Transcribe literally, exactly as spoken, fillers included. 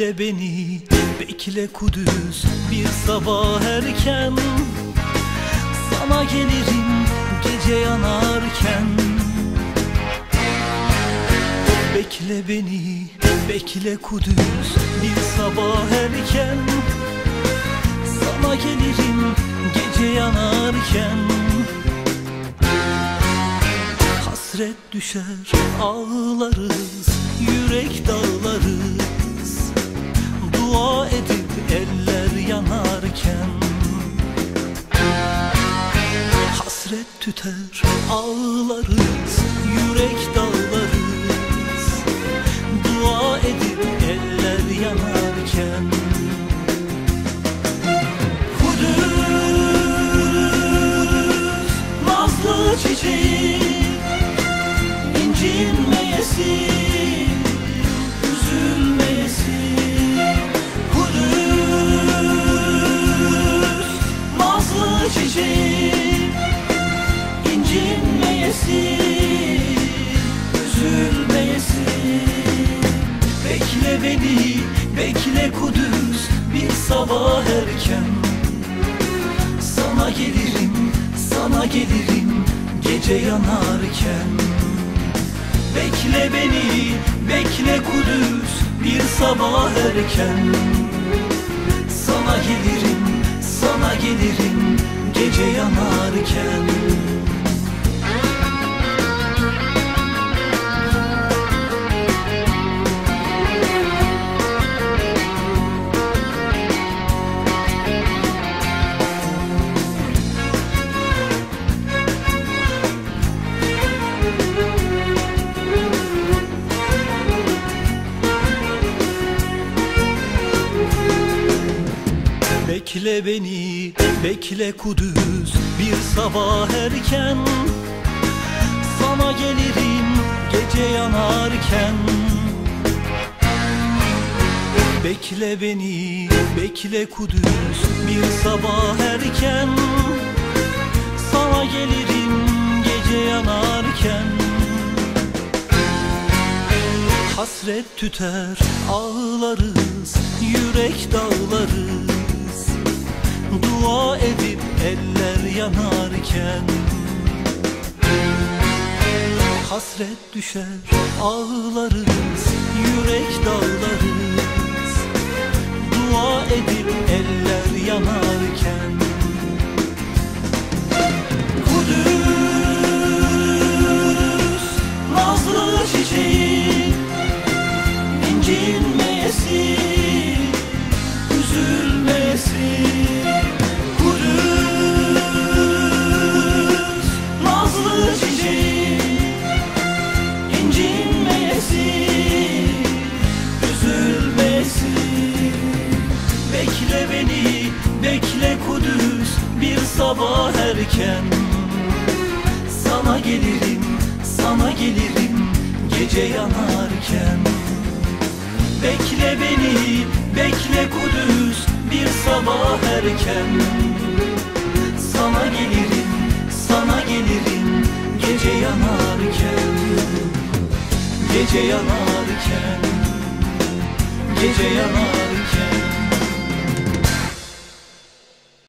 Bekle beni, bekle Kudüs, bir sabah erken sana gelirim gece yanarken. Bekle beni, bekle Kudüs, bir sabah erken sana gelirim gece yanarken. Hasret düşer, ağlarız, yürek dağlarız, dua edip eller yanarken. Hasret tüter, ağlarız, yürek dağlarız, dua edip eller yanarken. Kudüs, nazlı çiçeği, incinmeyesi, üzülmeyesi. Kudüs, nazlı çiçeği, incinmeyesi, üzülmeyesi. Bekle beni, bekle Kudüs, bir sabah erken sana gelirim, sana gelirim gece yanarken. Bekle beni, bekle Kudüs, bir sabah erken sana gelirim, sana gelirim gece yanarken. Bekle beni, bekle Kudüs, bir sabah erken sana gelirim gece yanarken. Bekle beni, bekle Kudüs, bir sabah erken sana gelirim gece yanarken. Hasret tüter, ağlarız, yürek dağlarız, dua edip eller yanarken. Hasret düşer, ağlarız, yürek dağlarız, dua edip eller yanarken. Kudüs, nazlı çiçeği, incinmeyesi, üzülmeyesi. Bekle beni, bekle Kudüs, bir sabah erken sana gelirim, sana gelirim gece yanarken. Bekle beni, bekle Kudüs, bir sabah erken sana gelirim, sana gelirim gece yanarken. Gece yanarken, gece yanarken.